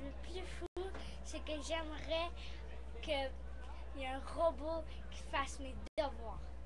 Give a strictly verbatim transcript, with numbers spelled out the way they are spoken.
le plus fou, c'est que j'aimerais qu'il y ait un robot qui fasse mes devoirs.